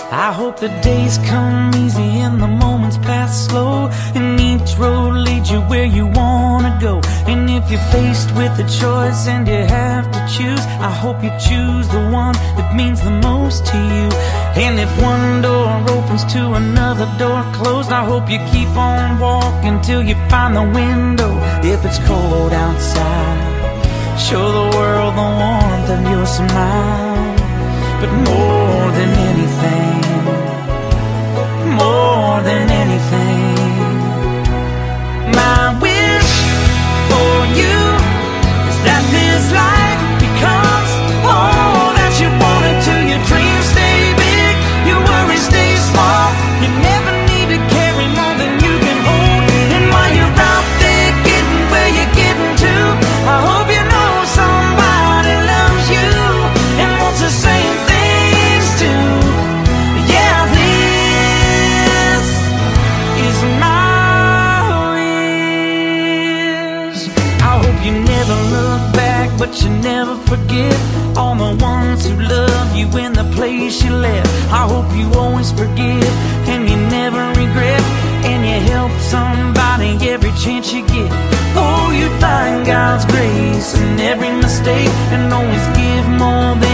I hope the days come easy and the moments pass slow, and each road leads you where you wanna go. And if you're faced with a choice and you have to choose, I hope you choose the one that means the most to you. And if one door opens to another door closed, I hope you keep on walking till you find the window. If it's cold outside, show the world the warmth of your smile. But more than anything, more than anything, my wish for you is that this life becomes all that you want it to. Your dreams stay big, your worries stay small. You never need to carry more than you can hold. And while you're out there getting where you're getting to, I hope you know somebody loves you and wants the same things too. Yeah, this is my wish. I hope you never look back, but you never forget all the ones who love you in the place you left. I hope you always forgive and you never regret, and you help somebody every chance you get. Oh, you find God's grace in every mistake, and always give more than